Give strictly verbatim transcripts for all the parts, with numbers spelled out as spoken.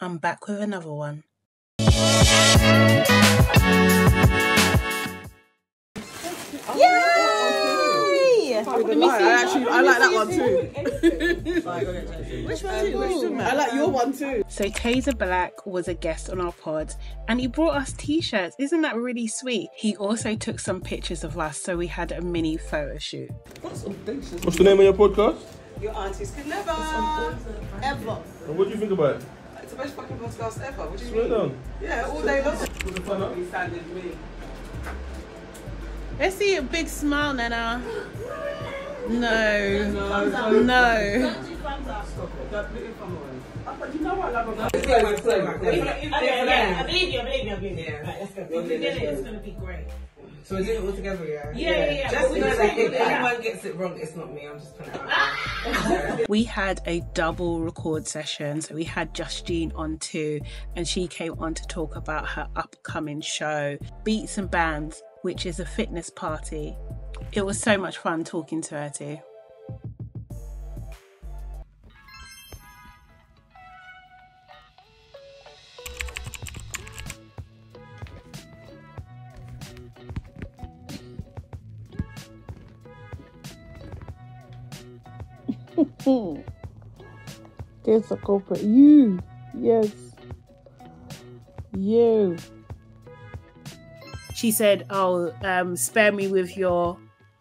I'm back with another one. Yay! I actually, I like that one too. Which one too? I like your one too. So Taser Black was a guest on our pod and he brought us t-shirts. Isn't that really sweet? He also took some pictures of us, so we had a mini photo shoot. What's the name of your podcast? Your aunties can never, ever. And what do you think about it? It's the best fucking podcast ever. What do you Swear mean? down. Yeah, all day long. You sounded me. Let's see a big smile, Nana. No. No. No. But you know what I love about it? Yeah, I believe you, I believe you, I believe you. Right, let's go. If we get it, it's going to be great. So we're doing it all together, yeah? Yeah, yeah, yeah. Just But know we that do if it. anyone gets it wrong, it's not me. I'm just putting it out there. We had a double record session. So we had Justine on too, and she came on to talk about her upcoming show, Beats and Bands, which is a fitness party. It was so much fun talking to her too. There's a culprit. You. Yes. You. She said, oh, um, spare me with your...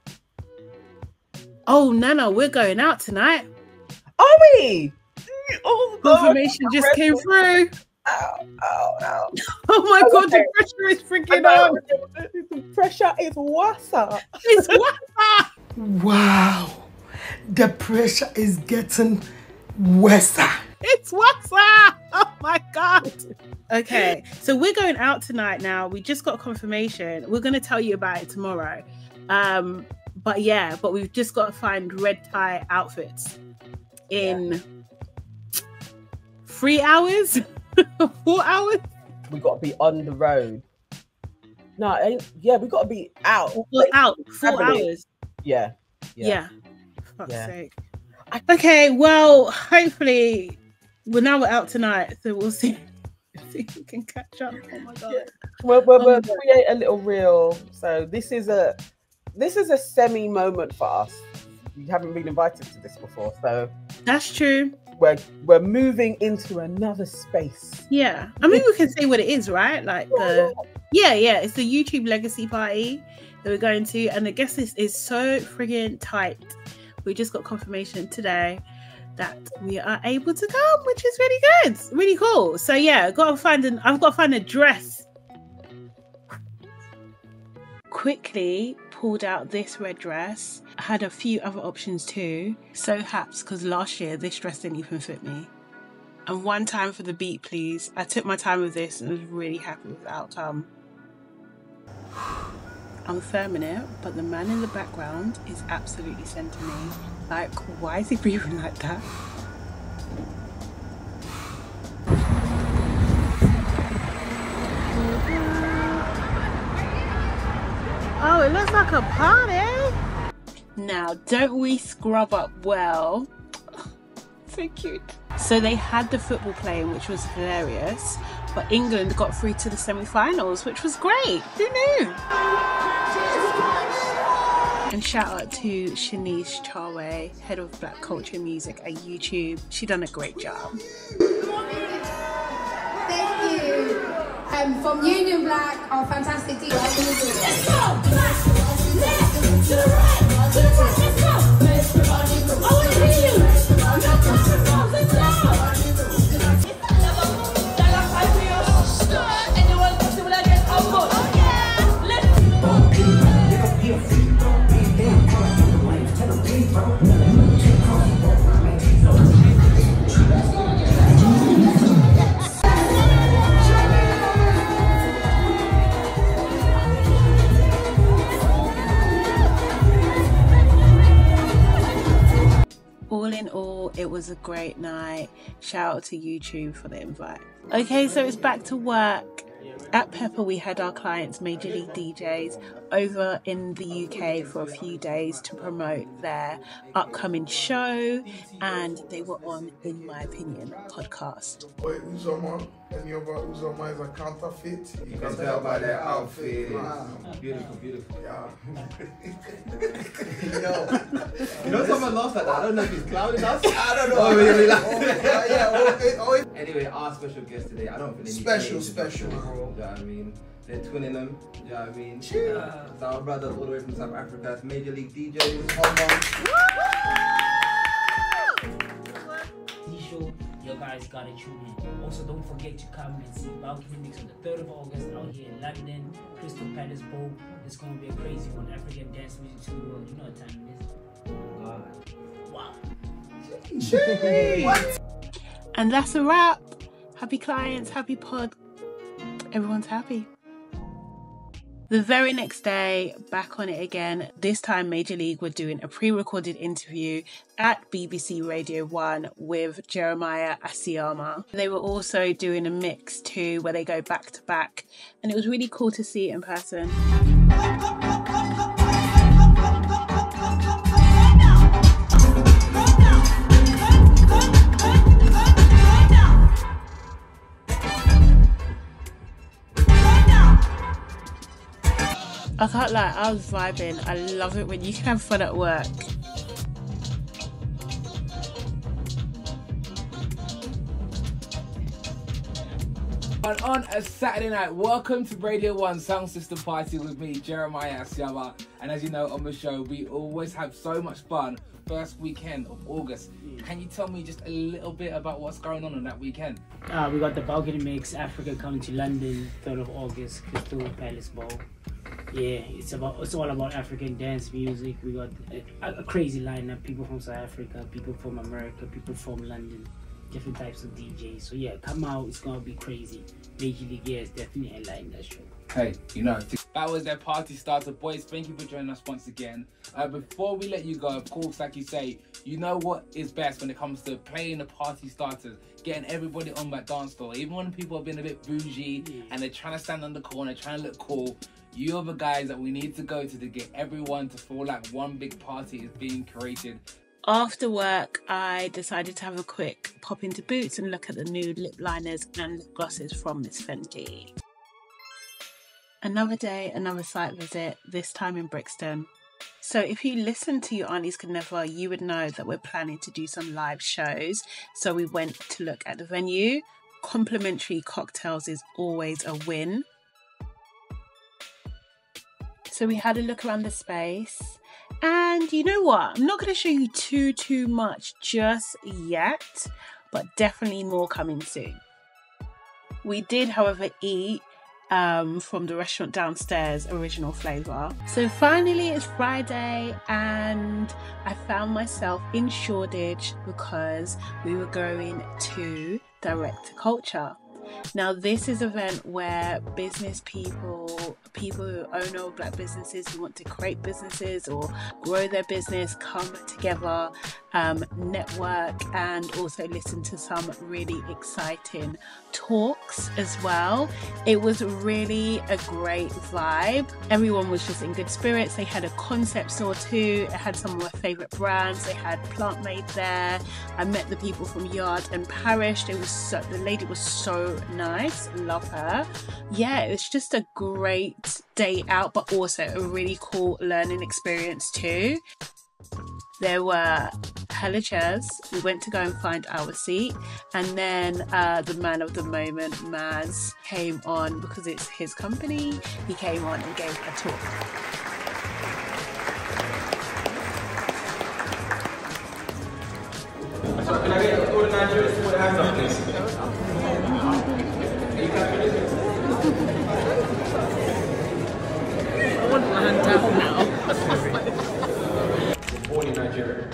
Oh, Nana, we're going out tonight. Are we? Oh, Confirmation just came through. Ow, ow, ow. Oh my Oh, God, okay. the pressure is freaking know. on. The pressure is what's up. It's what? Wow, the pressure is getting worse. It's what's up. Oh my God. Okay, so we're going out tonight now. We just got confirmation. We're going to tell you about it tomorrow. Um, but yeah, but we've just got to find red tie outfits in yeah. three hours, four hours. We got to be on the road. No, ain't, yeah, we got to be out. We're out four Happening. hours. Yeah. Yeah. Yeah. For fuck's Yeah. sake. Okay, well, hopefully, well, now we're out tonight, so we'll see. See if we can catch up. Oh my God. We'll, we'll, Oh we'll my God. create a little reel. So this is a this is a semi moment for us. We haven't been invited to this before, so That's true. we're we're moving into another space. Yeah. I mean, we can say what it is, right? Like, the, yeah, yeah. It's the YouTube Legacy Party that we're going to, and the guest list is so friggin' tight. We just got confirmation today that we are able to come, which is really good, really cool. So yeah, gotta find an. I've got to find a dress. Quickly pulled out this red dress. I had a few other options too. So haps because last year this dress didn't even fit me. And one time for the beat, please. I took my time with this and was really happy with the outcome. I'm firming it, but the man in the background is absolutely sending me. Like, why is he breathing like that? Oh, it looks like a party. Now, don't we scrub up well? So cute. So they had the football playing, which was hilarious, but England got through to the semi-finals, which was great. Who knew? And shout out to Shanice Charway, head of Black Culture Music at YouTube. She done a great job. Thank you. Um, from Union Black, our fantastic team. Let's go! Left, to the right, to the right, let's go! I want to hear you! Let's go! All in all, it was a great night. Shout out to YouTube for the invite. Okay, so it's back to work. At Pepper, we had our clients, Major League D Js, over in the U K for a few days to promote their upcoming show, and they were on In My Opinion podcast. Boy, Uzoma, any of our Uzoma is a counterfeit. You can tell by their outfit. Wow. Beautiful, beautiful. Yeah. You know someone laughs at that? I don't know if he's clowning us. I don't know. Oh, really? Like... Oh, yeah, yeah. Oh, it, oh, it. Anyway, our special guest today, I don't think they need Special, names, special, bro. bro. You know what I mean? They're twinning them. You know what I mean? Cheers. Uh, it's our brothers all the way from South Africa. It's Major League D Js. Show, you guys gotta tune in. Also, don't forget to come and see Balcony Mix on the third of August out here in London, Crystal Palace Bowl. It's gonna be a crazy one. African dance music to the world. You know what time it is. Oh God. Wow. What? And that's a wrap. Happy clients, happy pod. Everyone's happy. The very next day, back on it again. This time, Major League were doing a pre-recorded interview at B B C Radio one with Jeremiah Asiama. They were also doing a mix too, where they go back to back, and it was really cool to see it in person. I can't lie, I was vibing. I love it when you can have fun at work. And on a Saturday night, welcome to Radio one Sound System Party with me, Jeremiah Asiama. And as you know, on the show, we always have so much fun. First weekend of August. Can you tell me just a little bit about what's going on on that weekend? Uh, we got the Balcony Mix, Africa coming to London, third of August, Crystal Palace Bowl. Yeah, it's about it's all about African dance music. We got a, a crazy lineup, people from South Africa, people from America, people from London, different types of D Js. So yeah, come out, it's gonna be crazy. Major League, yeah, it's definitely a line that show. Hey, you know, that was their party starter. Boys, thank you for joining us once again. Uh, before we let you go, of course, like you say, you know what is best when it comes to playing the party starters, getting everybody on that dance floor. Even when people have been a bit bougie yeah. and they're trying to stand on the corner, trying to look cool, you're the guys that we need to go to to get everyone to feel like one big party is being created. After work, I decided to have a quick pop into Boots and look at the new lip liners and lip glosses from Miss Fenty. Another day, another site visit, this time in Brixton. So if you listen to Your Aunties Could Never, you would know that we're planning to do some live shows. So we went to look at the venue. Complimentary cocktails is always a win. So we had a look around the space. And you know what? I'm not going to show you too, too much just yet, but definitely more coming soon. We did, however, eat um, from the restaurant downstairs, Original Flavour. So finally it's Friday and I found myself in Shoreditch because we were going to Direct to Culture. Now this is an event where business people, people who own or black businesses who want to create businesses or grow their business come together, um, network, and also listen to some really exciting talks as well. It was really a great vibe. Everyone was just in good spirits. They had a concept store too. It had some of my favourite brands. They had Plant Made there. I met the people from Yard and Parish. It was so, the lady was so nice. Love her. Yeah, it was just a great day out, but also a really cool learning experience too. There were hella chairs. We went to go and find our seat, and then uh, the man of the moment, Maz, came on because it's his company. He came on and gave a talk. So can I get all the Nigerians to put their hands up, please? I want my hand down now. Born in Nigeria.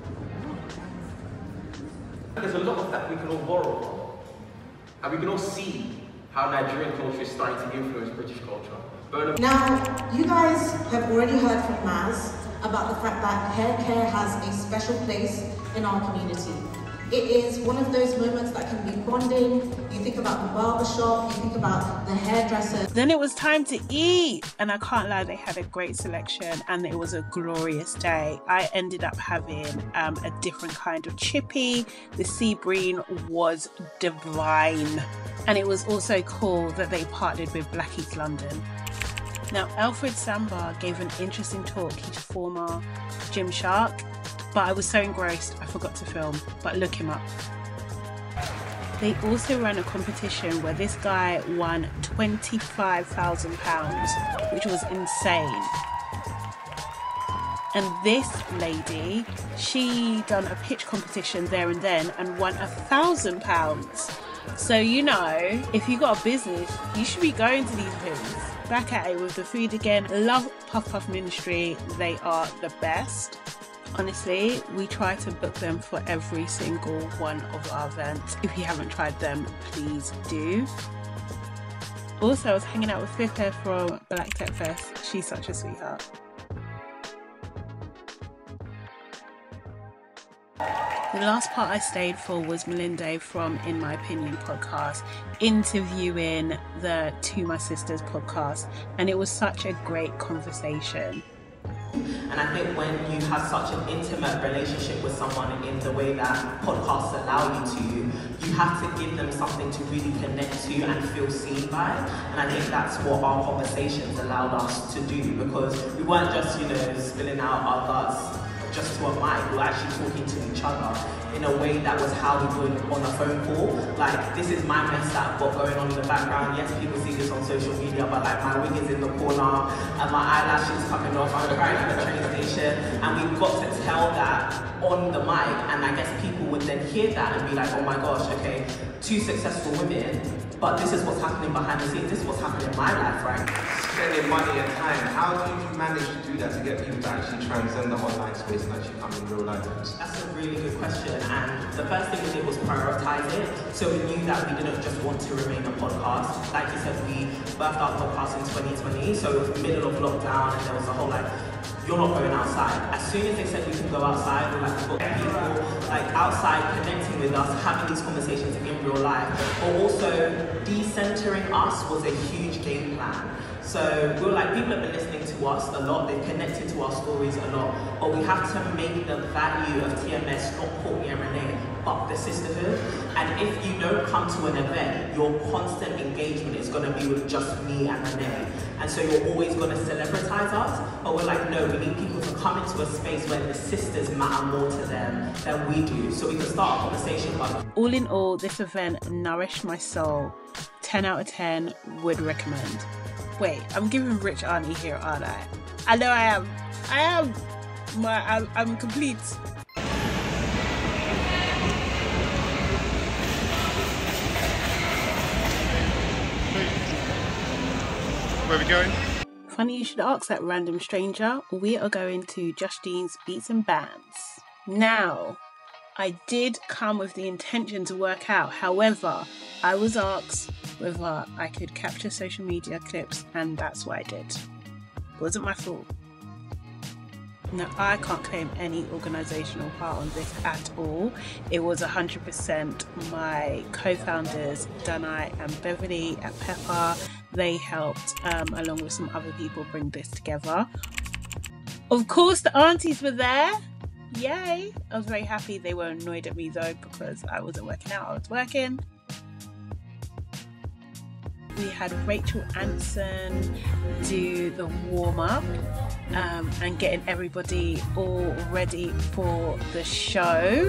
There's a lot of that we can all borrow from. And we can all see how Nigerian culture is starting to influence British culture. Now, you guys have already heard from Maz about the fact that hair care has a special place in our community. It is one of those moments that can be bonding. You think about the barbershop, you think about the hairdresser. Then it was time to eat, and I can't lie, they had a great selection and it was a glorious day. I ended up having um, a different kind of chippy. The sea bream was divine, and it was also cool that they partnered with Black East London. Now, Alfred Samba gave an interesting talk. He's former Gymshark, but I was so engrossed I forgot to film, but look him up. They also ran a competition where this guy won twenty-five thousand pounds, which was insane. And this lady, she done a pitch competition there and then and won a thousand pounds. So, you know, if you got a business, you should be going to these things. Back at it with the food again. Love Puff Puff Ministry, they are the best. Honestly, we try to book them for every single one of our events. If you haven't tried them, please do. Also, I was hanging out with Fife from Black Tech Fest. She's such a sweetheart. The last part I stayed for was Melinda from In My Opinion podcast, interviewing the To My Sisters podcast, and it was such a great conversation. And I think when you have such an intimate relationship with someone in the way that podcasts allow you to, you have to give them something to really connect to and feel seen by. And I think that's what our conversations allowed us to do, because we weren't just, you know, spilling out our guts just to a mic. We were actually talking to each other in a way that was how we would on a phone call. Like, this is my mess that I've got going on in the background. Yes, people see this on social media, but like my wig is in the corner and my eyelashes coming off. I'm crying at the train station, and we've got to tell that on the mic. And I guess people would then hear that and be like, oh my gosh, okay, two successful women, but this is what's happening behind the scenes. This is what's happening in my life, right? Spending money and time. How do you manage to do that to get people to actually transcend the online space and actually come in real life? That's a really good question. And the first thing we did was prioritize it. So we knew that we didn't just want to remain a podcast. Like you said, we birthed our podcast in twenty twenty. So it was the middle of lockdown, and there was a whole like, you're not going outside. As soon as they said we can go outside, we're like, we've got people like outside connecting with us, having these conversations in real life. But also decentering us was a huge game plan. So we were like, people have been listening to us a lot, they've connected to our stories a lot, but we have to make the value of T M S not Courtney and Renee, but the sisterhood. And if you don't come to an event, your constant engagement is going to be with just me and Renee. And so you're always going to celebritize us, but we're like, no, we need people to come into a space where the sisters matter more to them than we do. So we can start a conversation about. All in all, this event nourished my soul. ten out of ten would recommend. Wait, I'm giving Rich Auntie here, aren't I? I know I am. I am. My, I'm, I'm complete. Where are we going? Funny you should ask that, random stranger. We are going to Justine's Beats and Bands. Now, I did come with the intention to work out. However, I was asked whether I could capture social media clips, and that's what I did. It wasn't my fault. Now, I can't claim any organisational part on this at all. It was one hundred percent my co-founders, Danai and Beverly at Pepper. They helped, um, along with some other people, bring this together. Of course, the aunties were there. Yay! I was very happy. They were annoyed at me though, because I wasn't working out, I was working. We had Rachel Anson do the warm-up um, and getting everybody all ready for the show.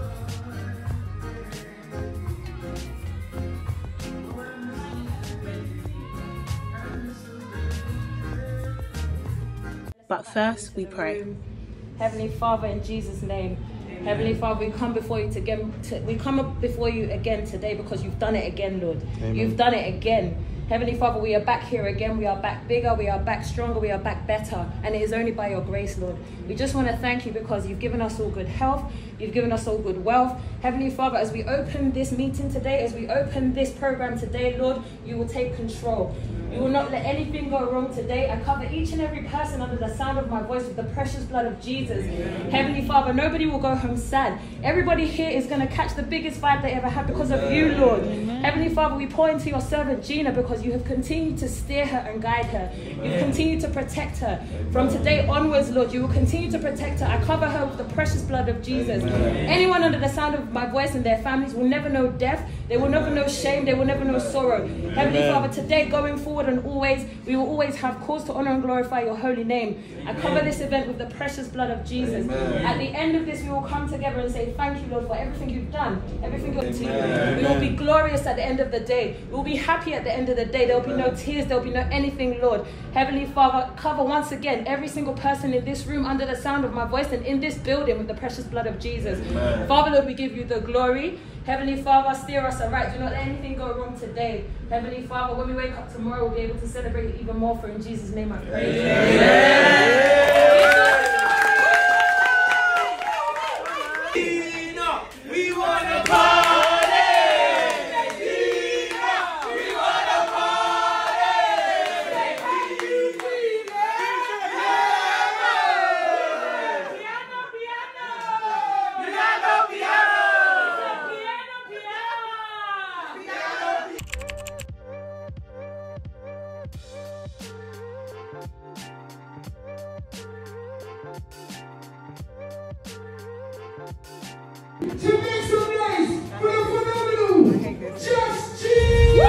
But first, we pray. Heavenly Father, in Jesus' name, Heavenly Father, we come before you to again. To, we come up before you again today because you've done it again, Lord. Amen. You've done it again. Heavenly Father, we are back here again. We are back bigger. We are back stronger. We are back better. And it is only by your grace, Lord. We just want to thank you because you've given us all good health. You've given us all good wealth. Heavenly Father, as we open this meeting today, as we open this program today, Lord, you will take control. You will not let anything go wrong today. I cover each and every person under the sound of my voice with the precious blood of Jesus. Heavenly Father, nobody will go home sad. Everybody here is going to catch the biggest vibe they ever had because of you, Lord. Heavenly Father, we pour into your servant Gina because you have continued to steer her and guide her. You've continued to protect her. From today onwards, Lord, you will continue to protect her. I cover her with the precious blood of Jesus. Anyone under the sound of my voice and their families will never know death. They will never know shame. They will never know sorrow. Heavenly Father, today, going forward and always, we will always have cause to honor and glorify your holy name. I cover this event with the precious blood of Jesus. Amen. At the end of this, we will come together and say, thank you, Lord, for everything you've done, everything you're doing. We will be glorious at the end of the day. We will be happy at the end of the day. There will be no tears. There will be no anything, Lord. Heavenly Father, cover once again every single person in this room under the sound of my voice and in this building with the precious blood of Jesus. Amen. Father, Lord, we give you the glory. Heavenly Father, steer us aright. Do not let anything go wrong today. Heavenly Father, when we wake up tomorrow, we'll be able to celebrate it even more. For in Jesus' name I pray. Amen. We wanna party! We wanna party! Piano, piano! Piano, piano! To make some noise for the phenomenal Just G!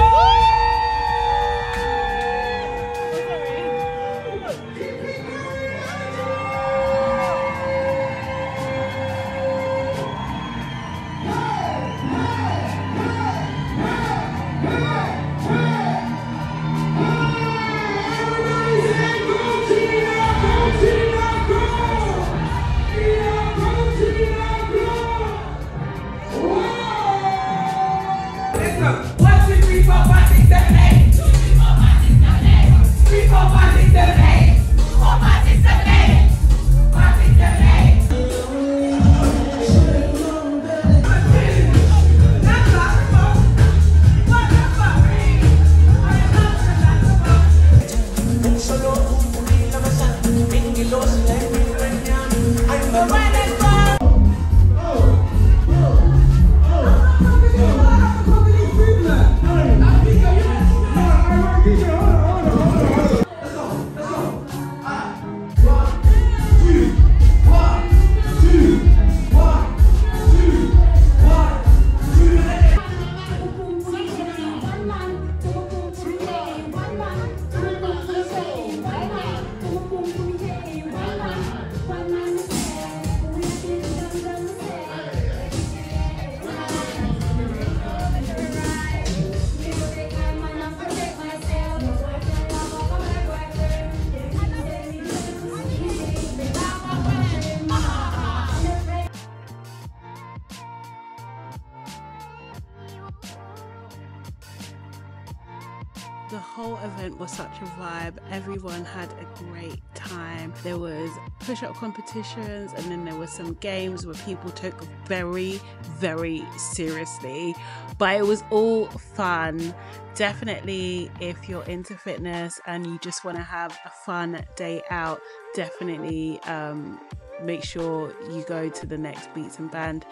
The whole event was such a vibe. Everyone had a great time. There was push-up competitions, and then there were some games where people took very, very seriously. But it was all fun. Definitely, if you're into fitness and you just want to have a fun day out, definitely um, make sure you go to the next Beats and Band.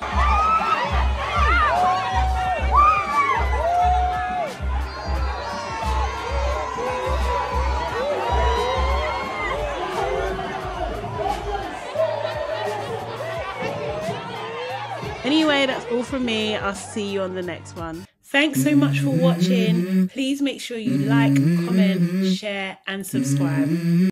Anyway, that's all from me. I'll see you on the next one. Thanks so much for watching. Please make sure you like, comment, share, and subscribe.